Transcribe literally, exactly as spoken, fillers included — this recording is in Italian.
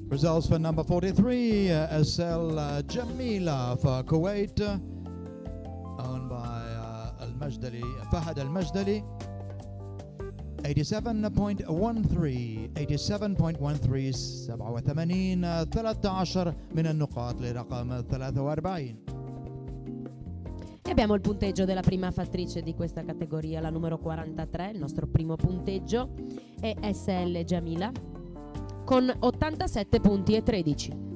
Results for number forty-three, uh, S L uh, Jamila for Kuwait, uh, owned by uh, Al-Majdali, Fahad Al-Majdali. eighty-seven point one three eighty-seven point one three سبعة وثمانين ثلاثة عشر من النقاط لرقم ثلاثة وأربعين. E abbiamo il punteggio della prima fattrice di questa categoria, la numero quarantatré. Il nostro primo punteggio è S L Jamila con ottantasette punti e tredici.